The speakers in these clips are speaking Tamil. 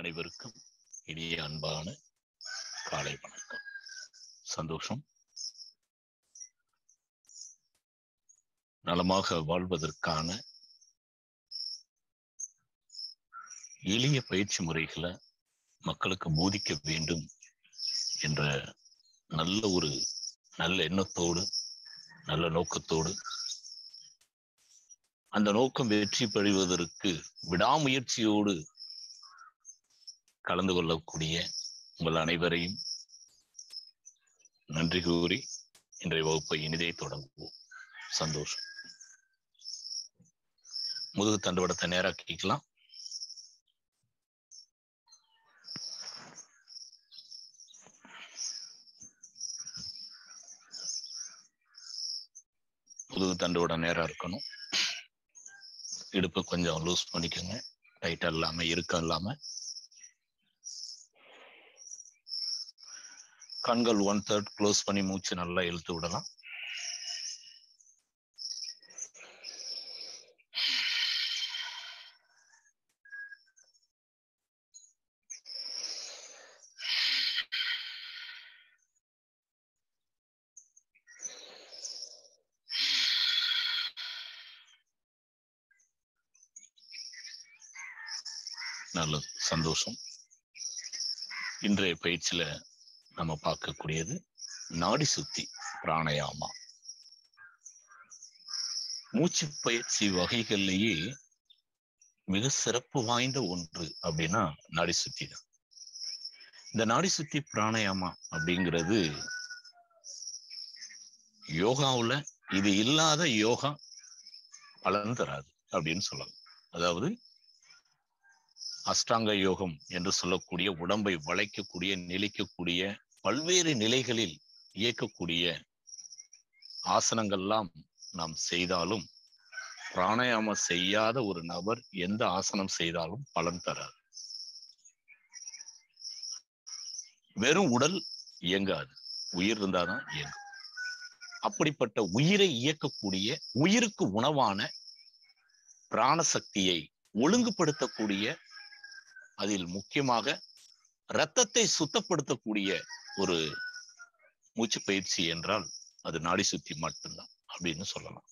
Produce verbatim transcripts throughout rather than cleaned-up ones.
அனைவருக்கும் இனிய அன்பான காலை வணக்கம். சந்தோஷம். நலமாக வாழ்வதற்கான எளிய பயிற்சி முறைகளை மக்களுக்கு போதிக்க வேண்டும் என்ற நல்ல ஒரு நல்ல எண்ணத்தோடு நல்ல நோக்கத்தோடு அந்த நோக்கம் வெற்றி பெறுவதற்கு விடாமுயற்சியோடு கலந்து கொள்ளக்கூடிய உங்கள் அனைவரையும் நன்றி கூறி இன்றைய வகுப்பை இனிதே தொடங்குவோம். சந்தோஷம். முதுகு தண்டுவடத்தை நேராக்கிக்கலாம். முதுகு தண்டுவட நேரா இருக்கணும். இடுப்பு கொஞ்சம் லூஸ் பண்ணிக்கோங்க. டைட்டா இல்லாம இருக்க இல்லாம. கண்கள் ஒன் தேர்ட் க்ளோஸ் பண்ணி மூச்சு நல்லா இழுத்து விடலாம். நல்லது. சந்தோஷம். இன்றைய பயிற்சியில நம்ம பார்க்கக்கூடியது நாடி சுத்தி பிராணயாமா. மூச்சு பயிற்சி வகைகள்லேயே மிக சிறப்பு வாய்ந்த ஒன்று அப்படின்னா நாடி சுத்தி தான். இந்த நாடி சுத்தி பிராணயாமா அப்படிங்கிறது யோகாவுல இது இல்லாத யோகா பலன் தராது அப்படின்னு சொல்லலாம். அதாவது அஷ்டாங்க யோகம் என்று சொல்லக்கூடிய உடம்பை வளைக்கக்கூடிய நிலைக்கக்கூடிய பல்வேறு நிலைகளில் இயக்கக்கூடிய ஆசனங்கள்லாம் நாம் செய்தாலும் பிராணாயாமம் செய்யாத ஒரு நபர் எந்த ஆசனம் செய்தாலும் பலன் தராது. வெறும் உடல் இயங்காது, உயிர் இருந்தாதான் இயங்கும். அப்படிப்பட்ட உயிரை இயக்கக்கூடிய உயிருக்கு உணவான பிராணசக்தியை ஒழுங்குபடுத்தக்கூடிய, அதில் முக்கியமாக இரத்தத்தை சுத்தப்படுத்தக்கூடிய ஒரு மூச்சு பயிற்சி என்றால் அது நாடி சுத்தி மட்டும்தான் அப்படின்னு சொல்லலாம்.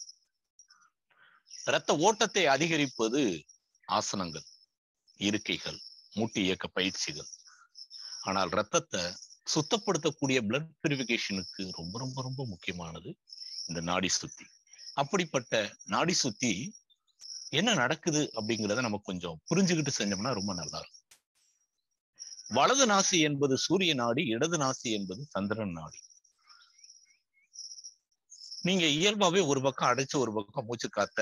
இரத்த ஓட்டத்தை அதிகரிப்பது ஆசனங்கள், இருக்கைகள், மூட்டு இயக்க பயிற்சிகள். ஆனால் இரத்தத்தை சுத்தப்படுத்தக்கூடிய பிளட் பியூரிஃபிகேஷனுக்கு ரொம்ப ரொம்ப ரொம்ப முக்கியமானது இந்த நாடி சுத்தி. அப்படிப்பட்ட நாடி சுத்தி என்ன நடக்குது அப்படிங்கிறத நம்ம கொஞ்சம் புரிஞ்சுக்கிட்டு செஞ்சோம்னா ரொம்ப நல்லா இருக்கும். வலது நாசி என்பது சூரிய நாடி, இடது நாசி என்பது சந்திரன் நாடி. நீங்க இயல்பாவே ஒரு பக்கம் அடைச்சு ஒரு பக்கம் மூச்சு காத்த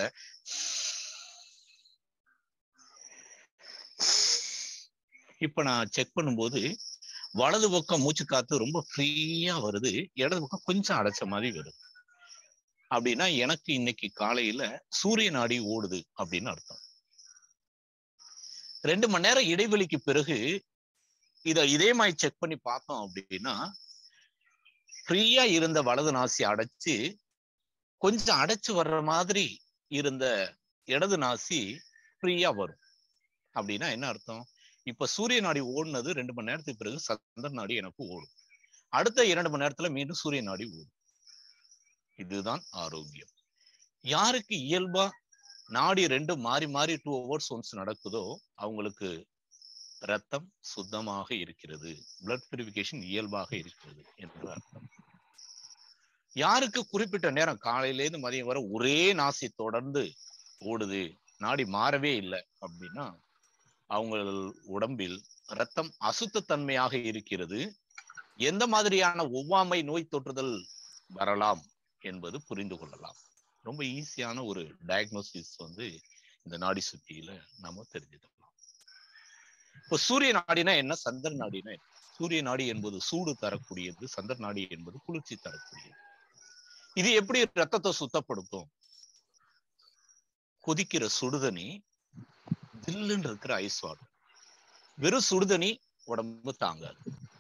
இப்ப நான் செக் பண்ணும்போது வலது பக்கம் மூச்சு காத்து ரொம்ப ஃப்ரீயா வருது, இடது பக்கம் கொஞ்சம் அடைச்ச மாதிரி வருது. அப்படின்னா எனக்கு இன்னைக்கு காலையில சூரிய நாடி ஓடுது அப்படின்னு அர்த்தம். ரெண்டு மணி நேரம் இடைவெளிக்கு பிறகு இத இதே மாதிரி செக் பண்ணி பார்த்தோம் அப்படின்னா ஃப்ரீயா இருந்த வலது நாசி அடைச்சு கொஞ்சம் அடைச்சு வர்ற மாதிரி இருந்த இடது நாசி ஃப்ரீயா வரும். அப்படின்னா என்ன அர்த்தம்? இப்ப சூரிய நாடி ஓடுனது ரெண்டு மணி நேரத்துக்கு பிறகு சந்திர நாடி எனக்கு ஓடும். அடுத்த இரண்டு மணி நேரத்துல மீண்டும் சூரிய நாடி ஓடும். இதுதான் ஆரோக்கியம். யாருக்கு இயல்பா நாடி ரெண்டு மாறி மாறி டூ ஹவர்ஸ் ஒன்ஸ் நடக்குதோ அவங்களுக்கு ரத்தம் சுத்தமாக இருக்கிறது, பிளட் பியூரிஃபிகேஷன் இயல்பாக இருக்கிறது என்று அர்த்தம். யாருக்கு குறிப்பிட்ட நேரம் காலையிலேருந்து மதியம் வரை ஒரே நாசி தொடர்ந்து ஓடுது, நாடி மாறவே இல்லை அப்படின்னா அவங்க உடம்பில் ரத்தம் அசுத்தத்தன்மையாக இருக்கிறது. எந்த மாதிரியான ஒவ்வாமை நோய் தொற்றுதல் வரலாம் என்பது புரிந்து கொள்ளலாம். ரொம்ப ஈஸியான ஒரு டயக்னோசிஸ் வந்து இந்த நாடி சுத்தியில நாம தெரிஞ்சுக்கலாம். இப்ப சூரிய நாடினா என்ன, சந்திர நாடினா என்ன? சூரிய நாடி என்பது சூடு தரக்கூடியது, சந்திர நாடி என்பது குளிர்ச்சி தரக்கூடியது. இது எப்படி ரத்தத்தை சுத்தப்படுத்தும்? கொதிக்கிற சுடுதண்ணி, ஜில்லுன்னு இருக்கிற ஐஸ் வாட்டர். வெறும் சுடுதண்ணி உடம்பு தாங்காது,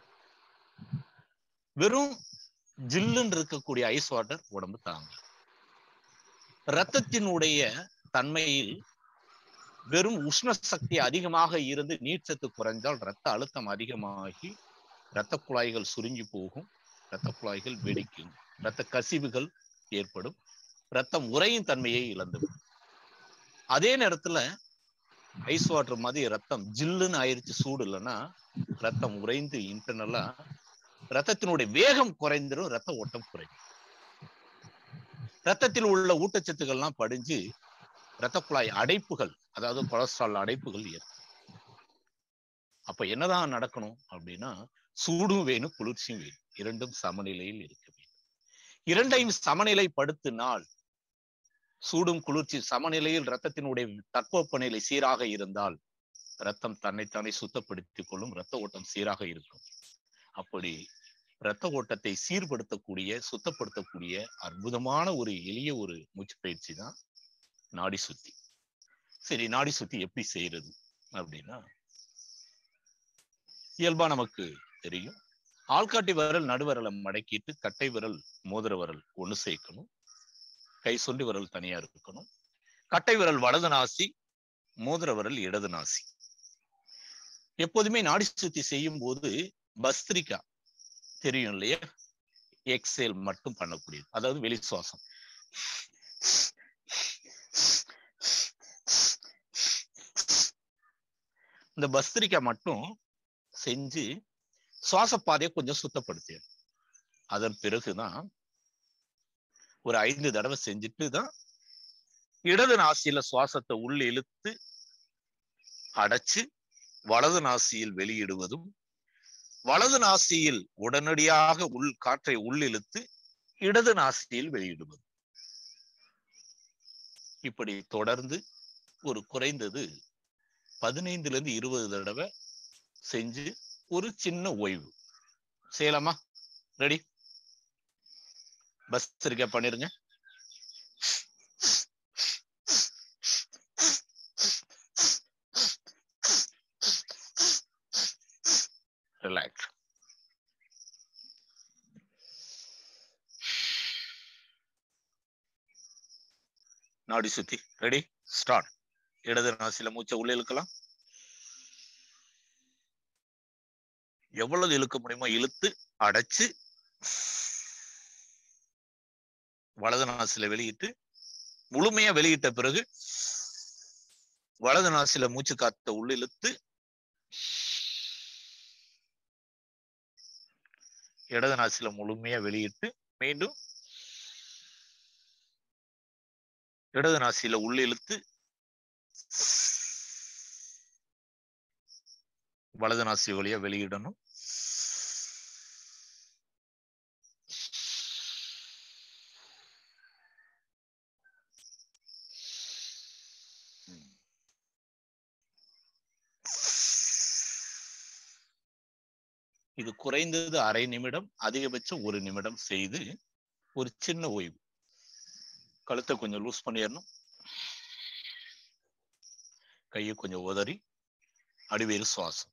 வெறும் ஜில்லுன்னு இருக்கக்கூடிய ஐஸ் வாட்டர் உடம்பு தாங்காது. ரத்தத்தினுடைய தன்மையில் வெறும் உஷ்ண சக்தி அதிகமாக இருந்து நீர்ச்சத்து குறைந்தால் ரத்த அழுத்தம் அதிகமாகி இரத்த குழாய்கள் சுருங்கி போகும், இரத்த குழாய்கள் வெடிக்கும், இரத்த கசிவுகள் ஏற்படும், ரத்தம் உறையும் தன்மையை இழந்துவிடும். அதே நேரத்துல ஐஸ் வாட்டர் மாதிரி ரத்தம் ஜில்லுன்னு ஆயிருச்சு, சூடு இல்லைன்னா ரத்தம் உறைந்து இன்டர்னலா ரத்தத்தினுடைய வேகம் குறைந்துடும், ரத்த ஓட்டம் குறையும். ரத்தத்தில் உள்ள ஊட்டச்சத்துக்கள்லாம் படிஞ்சு இரத்த குழாய் அடைப்புகள், அதாவது கொலஸ்ட்ரால் அடைப்புகள் ஏற்படும். அப்ப என்னதான் நடக்கணும் அப்படின்னா, சூடும் வேணும், குளிர்ச்சியும் வேணும், இரண்டும் சமநிலையில் இருக்க வேண்டும். இரண்டையும் சமநிலைப்படுத்தினால், சூடும் குளிர்ச்சி சமநிலையில் ரத்தத்தினுடைய தட்பவெப்பநிலை சீராக இருந்தால் ரத்தம் தன்னைத்தானே சுத்தப்படுத்திக் கொள்ளும், ரத்த ஓட்டம் சீராக இருக்கும். அப்படி இரத்த ஓட்டத்தை சீர்படுத்தக்கூடிய, சுத்தப்படுத்தக்கூடிய அற்புதமான ஒரு எளிய ஒரு மூச்சு பயிற்சி தான் நாடி சுத்தி. சரி, நாடி சுத்தி எப்படி செய்யறது அப்படின்னா, இயல்பா நமக்கு தெரியும். ஆள்காட்டி விரல் நடுவரலை மடக்கிட்டு கட்டை விரல் மோதிர விரல் ஒண்ணு சேர்க்கணும், கை சொண்டி விரல் தனியா இருக்கணும். கட்டை விரல் வலது நாசி, மோதிர விரல் இடது நாசி. எப்போதுமே நாடி சுத்தி செய்யும் போது பஸ்திரிகா தெரியும் இல்லையா, எக்ஸேல் மட்டும் பண்ணக்கூடியது, அதாவது வெளி சுவாசம். இந்த பஸ்திரிகா மட்டும் செஞ்சு சுவாச பாதையை கொஞ்சம் சுத்தப்படுத்தி, அதன் பிறகுதான் ஒரு ஐந்து தடவை செஞ்சுட்டு தான் இடது நாசியில சுவாசத்தை உள்ள இழுத்து அடைச்சு வலது நாசியில் வெளியிடுவதும், வலது நாசியில் உடனடியாக உள் காற்றை உள்ளிழுத்து இடது நாசியில் வெளியிடுவதும். இப்படி தொடர்ந்து ஒரு குறைந்தது பதினைந்துல இருந்து இருபது தடவை செஞ்சு ஒரு சின்ன ஓய்வு செய்யலாமா? ரெடி? பஸ் இருக்க பண்ணிருங்க. ரிலாக்ஸ். நாடி சுத்தி ரெடி, ஸ்டார்ட். இடது நாசில மூச்சை உள்ள இழுக்கலாம், எவ்வளவு இழுக்க முடியுமோ இழுத்து அடைச்சு வலது நாசில வெளியிட்டு, முழுமையா வெளியிட்ட பிறகு வலது நாசில மூச்சு காத்த உள்ள இழுத்து இடது நாசில முழுமையா வெளியிட்டு மீண்டும் இடது நாசில உள்ள இழுத்து வலது நாசி வழியா வெளியிடணும். இது குறைந்தது அரை நிமிடம், அதிகபட்சம் ஒரு நிமிடம் செய்து ஒரு சின்ன ஓய்வு. கழுத்தை கொஞ்சம் லூஸ் பண்ணிடணும், கையை கொஞ்சம் உதறி அடிவேறு சுவாசம்.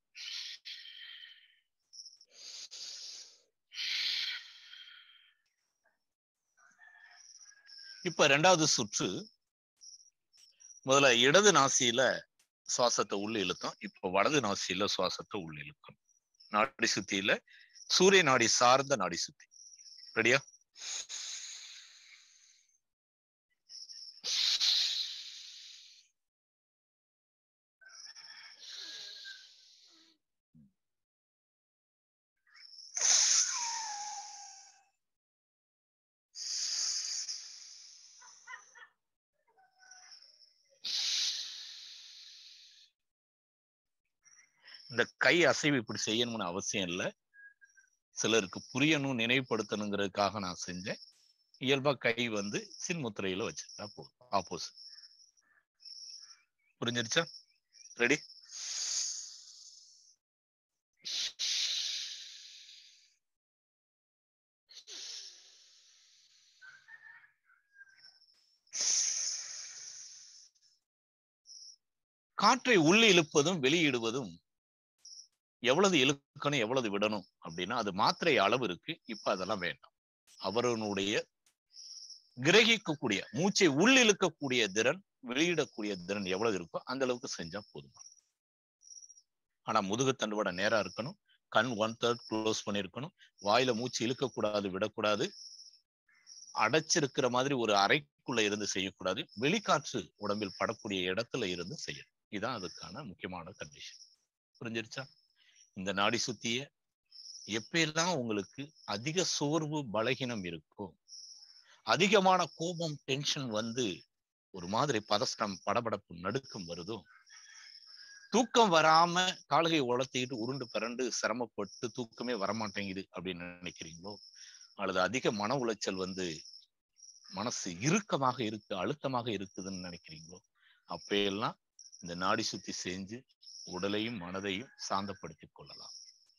இப்ப ரெண்டாவது சுற்று. முதல்ல இடது நாசியில சுவாசத்தை உள்ள இழுத்தோம், இப்ப வலது நாசியில சுவாசத்தை உள்ள இழுக்கணும். நாடி சுத்தியில சூரிய நாடி சார்ந்த நாடி சுத்தி. ரெடியா? இந்த கை அசைவு இப்படி செய்யணும்னு அவசியம் இல்லை, சிலருக்கு புரியணும் நினைவுபடுத்தணுங்கிறதுக்காக நான் செஞ்சேன். இயல்பா கை வந்து சின்முத்திரையில வச்சிருந்தா போதும். ஆப்போசிட். புரிஞ்சிருச்சா? ரெடி? காற்றை உள்ள இழுப்பதும் வெளியிடுவதும் எவ்வளவு இழுக்கணும் எவ்வளவு விடணும் அப்படின்னா அது மாத்திரை அளவு இருக்கு. இப்ப அதெல்லாம் வேண்டாம். அவருடைய கிரகிக்கக்கூடிய மூச்சை உள் இழுக்கக்கூடிய திறன் வெளியிடக்கூடிய திறன் எவ்வளவு இருக்கோ அந்த அளவுக்கு செஞ்சா போதும். ஆனா முதுகு தண்டுவட நேரா இருக்கணும், கண் ஒன் தேர்ட் க்ளோஸ் பண்ணிருக்கணும், வாயில மூச்சு இழுக்கக்கூடாது, விடக்கூடாது, அடைச்சிருக்கிற மாதிரி ஒரு அறைக்குள்ள இருந்து செய்யக்கூடாது, வெளிக்காற்று உடம்பில் படக்கூடிய இடத்துல இருந்து செய்யணும். இதுதான் அதுக்கான முக்கியமான கண்டிஷன். புரிஞ்சிருச்சா? இந்த நாடி சுத்திய எப்பெல்லாம் உங்களுக்கு அதிக சோர்வு பலகீனம் இருக்கோ, அதிகமான கோபம் டென்ஷன் வந்து ஒரு மாதிரி பதஸ்டம் படபடப்பு நடுக்கம் வருதோ, தூக்கம் வராம கால்கை உளத்திட்டு உருண்டு பிறண்டு சிரமப்பட்டு தூக்கமே வரமாட்டேங்குது அப்படின்னு நினைக்கிறீங்களோ, அல்லது அதிக மன உளைச்சல் வந்து மனசு இறுக்கமாக இருக்கு, அழுத்தமாக இருக்குதுன்னு நினைக்கிறீங்களோ, அப்பெல்லாம் இந்த நாடி சுத்தி செஞ்சு உடலையும் மனதையும் சாந்தப்படுத்திக் கொள்ளலாம்.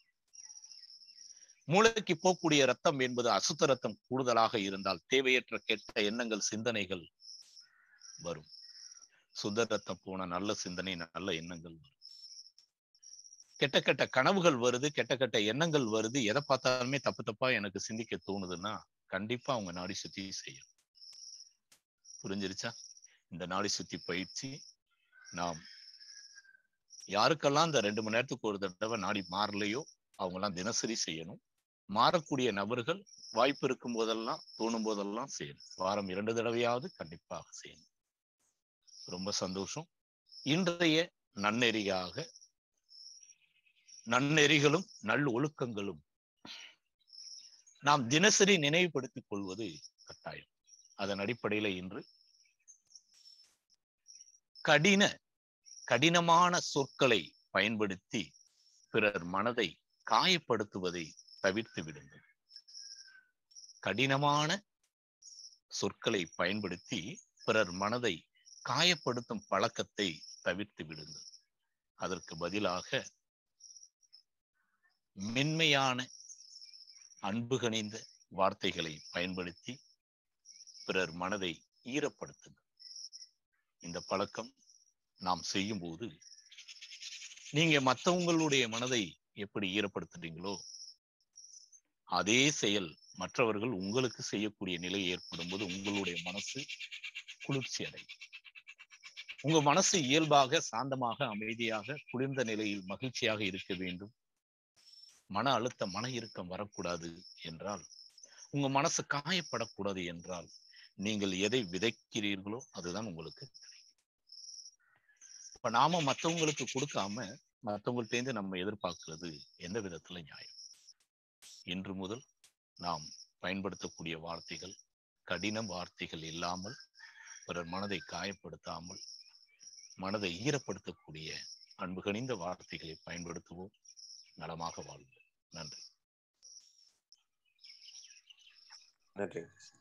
மூளைக்கு போகக்கூடிய ரத்தம் என்பது அசுத்த ரத்தம் கூடுதலாக இருந்தால் தேவையற்ற கெட்ட எண்ணங்கள் சிந்தனைகள் வரும். சுத்த ரத்தம் போன நல்ல சிந்தனை நல்ல எண்ணங்கள் வரும். கெட்ட கெட்ட கனவுகள் வருது, கெட்ட கெட்ட எண்ணங்கள் வருது, எதை பார்த்தாலுமே தப்பு தப்பா எனக்கு சிந்திக்க தோணுதுன்னா கண்டிப்பா அவங்க நாடி சுத்தி செய்யும். புரிஞ்சிருச்சா? இந்த நாடி சுத்தி பயிற்சி நாம் யாருக்கெல்லாம் இந்த ரெண்டு மணி நேரத்துக்கு ஒரு தடவை நாடி மாறலையோ அவங்க எல்லாம் தினசரி செய்யணும். மாறக்கூடிய நபர்கள் வாய்ப்பு இருக்கும் போதெல்லாம் தோணும் போதெல்லாம் செய்யணும். வாரம் இரண்டு தடவையாவது கண்டிப்பாக செய்யணும். ரொம்ப சந்தோஷம். இன்றைய நன்னெறியாக நன்னெறிகளும் நல் ஒழுக்கங்களும் நாம் தினசரி நினைவுபடுத்திக் கொள்வது கட்டாயம். அதன் அடிப்படையில இன்று கடின கடினமான சொற்களை பயன்படுத்தி பிறர் மனதை காயப்படுத்துவதை தவிர்த்து விடுங்கள். கடினமான சொற்களை பயன்படுத்தி பிறர் மனதை காயப்படுத்தும் பழக்கத்தை தவிர்த்து விடுங்கள். அதற்கு பதிலாக மென்மையான அன்பு கனிந்த வார்த்தைகளை பயன்படுத்தி பிறர் மனதை ஈரப்படுத்துங்கள். இந்த பழக்கம் நாம் செய்யும் போது நீங்க மற்றவங்களுடைய மனதை எப்படி ஈரப்படுத்துறீங்களோ அதே செயல் மற்றவர்கள் உங்களுக்கு செய்யக்கூடிய நிலை ஏற்படும் போது உங்களுடைய மனசு குளிர்ச்சி அடையும். உங்க மனசு இயல்பாக சாந்தமாக அமைதியாக குளிர்ந்த நிலையில் மகிழ்ச்சியாக இருக்க வேண்டும். மன அழுத்தம் மன இறுக்கம் வரக்கூடாது என்றால், உங்க மனசு காயப்படக்கூடாது என்றால் நீங்கள் எதை விதைக்கிறீர்களோ அதுதான் உங்களுக்கு கிடைக்கும். இப்ப நாம மற்றவங்களுக்கு கொடுக்காம மற்றவங்கள்ட்ட இருந்து நம்ம எதிர்பார்க்கிறது எந்த விதத்துல நியாயம்? இன்று முதல் நாம் பயன்படுத்தக்கூடிய வார்த்தைகள் கடின வார்த்தைகள் இல்லாமல், பிறர் மனதை காயப்படுத்தாமல் மனதை ஈரப்படுத்தக்கூடிய அன்பு கனிந்த வார்த்தைகளை பயன்படுத்துவோம். நலமாக வாழ்வோம். நன்றி. நன்றி.